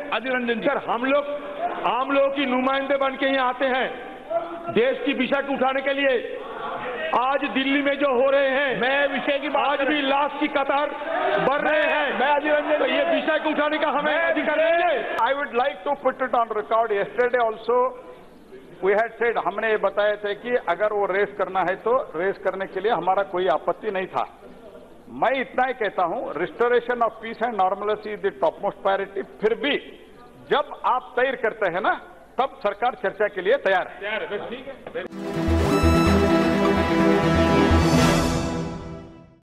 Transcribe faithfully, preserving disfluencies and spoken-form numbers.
अधीर रंजन जी, sir हम लोग आम लोगों की नुमाइंदे बन के यहाँ आते हैं देश की विषय को उठाने के लिए। आज दिल्ली में जो हो रहे हैं, मैं विषय की बात आज भी लाश की कतार बढ़ रहे हैं। मैं अधीर रंजन, तो ये विषय को उठाने का हमें अधिकार नहीं है। I would like to put it on record. Yesterday also we had said, हमने ये बताए थे कि अगर वो रेस करना है तो रेस करने के लिए हमारा कोई आपत्ति नहीं था। मैं इतना ही कहता हूं, restoration of peace and normality is the top most priority. फिर भी जब आप तैयार करते हैं ना, तब सरकार चर्चा के लिए तैयार है। ठीक है।